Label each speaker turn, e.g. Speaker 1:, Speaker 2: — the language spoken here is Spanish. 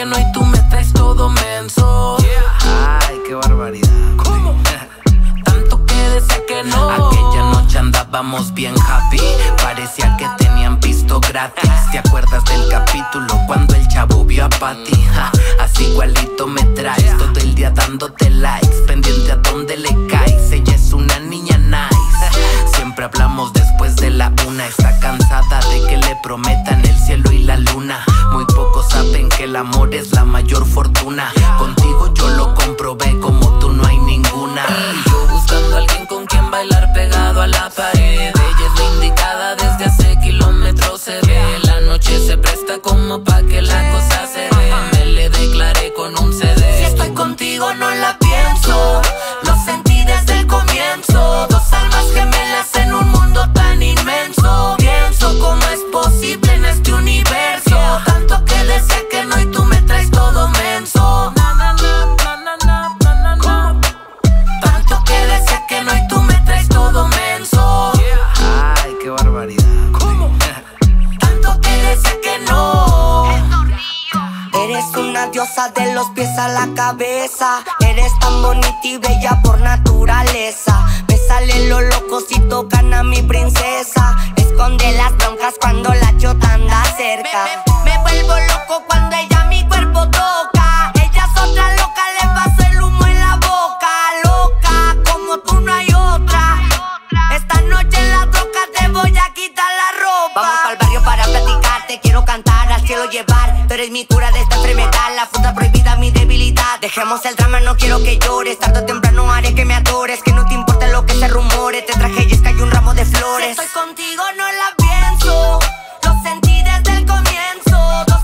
Speaker 1: no y tú me traes todo menso.
Speaker 2: Ay, qué barbaridad.
Speaker 1: ¿Cómo? Tanto que decía que no.
Speaker 2: Aquella noche andábamos bien happy, parecía que tenían pisto gratis. ¿Te acuerdas del capítulo cuando el chavo vio a Patty? Así igualito me traes, todo el día dándote likes, pendiente a dónde le caes. Ella es una niña nice, siempre hablamos después de la 1. Está cansada de que le prometan el cielo y la luna. Muy pocos saben que el amor es la mayor fortuna. Contigo yo lo comprobé, como tú no hay ninguna.
Speaker 1: Y yo buscando a alguien con quien bailar pegado a la pared. Ella es la indicada, desde hace kilómetros se ve. La noche se presta como pa' que la cosa se dé. Me le declaré con un CD. Si estoy contigo no la pienso, lo sentí desde el comienzo. Dos almas gemelas en un mundo tan inmenso. Pienso cómo es posible en este universo. Tanto que decía que no y tú me traes todo menso. Tanto que decía que no y tú me traes todo menso.
Speaker 2: Ay, qué barbaridad.
Speaker 1: ¿Cómo? Tanto que decía que no.
Speaker 3: Eres una diosa de los pies a la cabeza. Eres tan bonita y bella por naturaleza. Me salen los locos y tocan a mi princesa. Esconde las broncas cuando la chota anda cerca. Me vuelvo loco cuando ella mi cuerpo toca. Ella es otra loca, le paso el humo en la boca. Loca, como tú no hay otra. Esta noche en la troca te voy a quitar la ropa. Vamos al barrio para platicar, te quiero cantar, al cielo llevar. Tú eres mi cura de esta enfermedad, la fruta prohibida, mi debilidad. Dejemos el drama, no quiero que llores. Tarde o temprano haré que me adores. Que no te importe lo que se rumore. Te traje y es que hay un ramo de flores. Si estoy contigo no la pienso, lo sentí desde el comienzo.